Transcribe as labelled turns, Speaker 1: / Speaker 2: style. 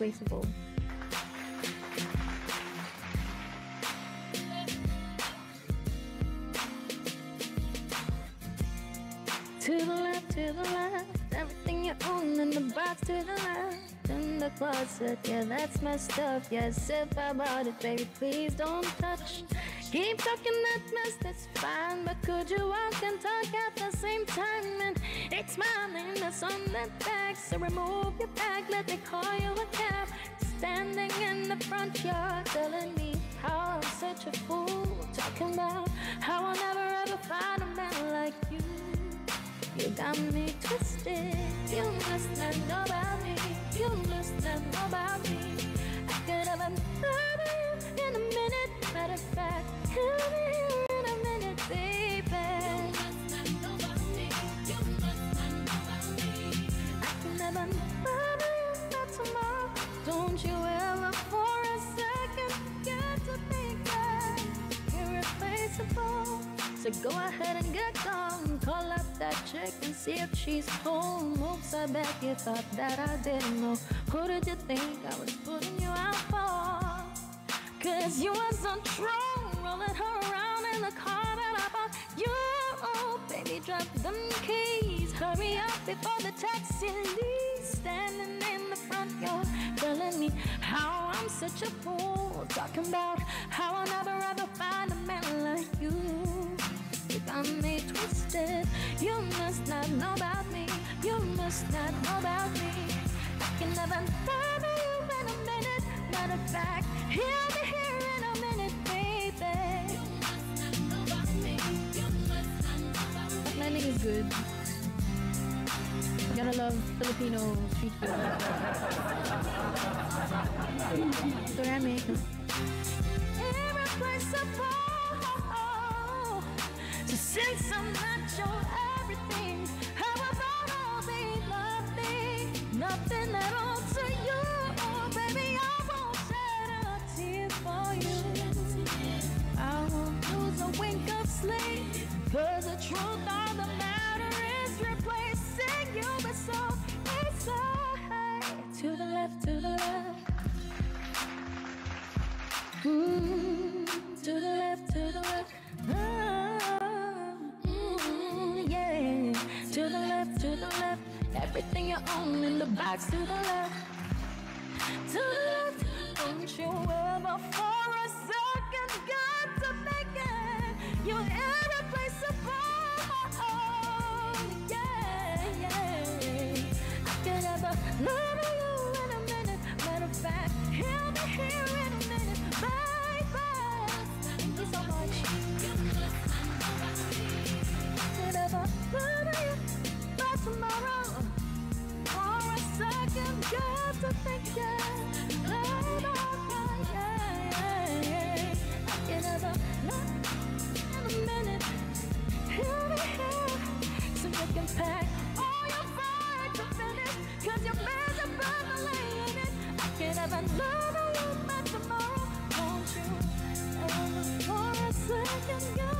Speaker 1: irreplaceable. To the left, everything you own in the box to the left. In the closet, yeah, that's messed up. Yes, if I bought it, baby, please don't touch. Keep talking that mess, that's fine. But could you walk and talk at the same time? And it's my name that's on that bag. So remove your bag, let me call you a cab. Standing in the front yard, telling me how I'm such a fool. Talking about how I'll never ever find a man like you. You got me twisted. You must not know about me. You must not know about me. I could have another you in a minute. Matter of fact, I'll be here in a minute, baby. You must not know about me. You must not know about me. I can never bother you by tomorrow. Don't you ever for a second get to think that irreplaceable. So go ahead and get gone. Call up that chick and see if she's home. Oops, I bet you thought that I didn't know. Who did you think I was putting you out for? Cause you was on true, rolling her around in the car that I bought you. Oh, baby, drop them keys. Hurry up before the taxi leaves. Standing in the front yard, telling me how I'm such a fool. Talking about how I'll never ever find a man like you. You got me twisted. You must not know about me. You must not know about me. I can never love you in a minute. Matter of fact, he'll be here in a minute, baby. You must not know about me. You must not know about me. That landing is good. You gotta love Filipino street food. Ceramic. Irreplaceable. So since I'm not your everything, how about all the nothing? Nothing at all to you. Oh, baby, I won't shed a tear for you. I won't lose a wink of sleep. Cause the truth of the matter is replacing you. But so it's alright. To the left, to the left. To the left, to the left. Yeah. To the left, to the left. Everything you own in the box to the left. To the left. Don't you ever for a second get to thinking you're irreplaceable. Yeah, yeah. I could ever love you in a minute. Matter of fact, he'll be here in a minute. Bye bye. Thank you so much. Never love you by tomorrow. For a second, got to think about I can never love in a minute. He'll be here, so you can pack all your bags to finish. Cause your beds are permanently in it. I can never love you by tomorrow. Won't you ever for a second,